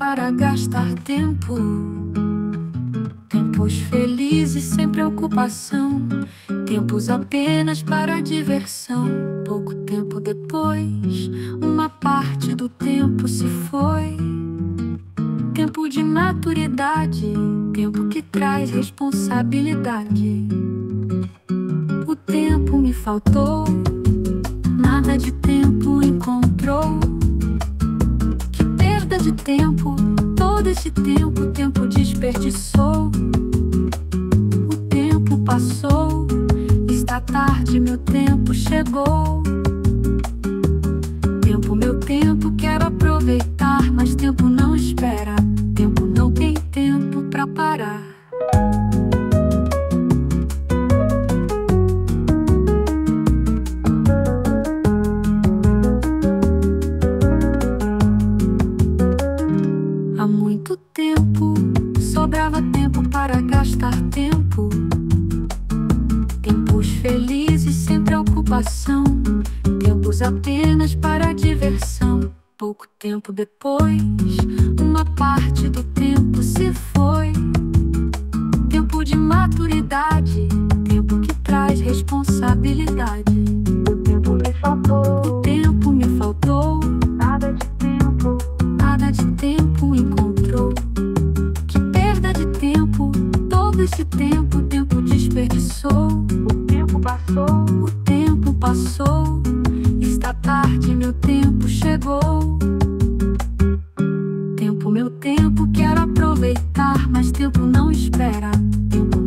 para gastar tempo. Tempos felizes sem preocupação, tempos apenas para diversão. Pouco tempo depois, uma parte do tempo se foi. Tempo de maturidade, tempo que traz responsabilidade. O tempo me faltou, nada de tempo encontrou. Que perda de tempo, todo esse tempo, o tempo desperdiçou. O tempo passou, está tarde, meu tempo chegou. Tempo, meu tempo, quero aproveitar, mas tempo não espera. Tempo não tem tempo pra parar. Há muito tempo, sobrava tempo para gastar tempo. Tempos felizes sem preocupação, tempos apenas para diversão. Pouco tempo depois, uma parte do tempo se foi. Tempo de maturidade, tempo que traz responsabilidade. O tempo me faltou, o tempo me faltou. Nada de tempo encontrou. Que perda de tempo, todo esse tempo, o tempo desperdiçou. O tempo passou, está tarde, meu tempo chegou. Tempo, meu tempo, quero aproveitar, mas tempo não espera. Tempo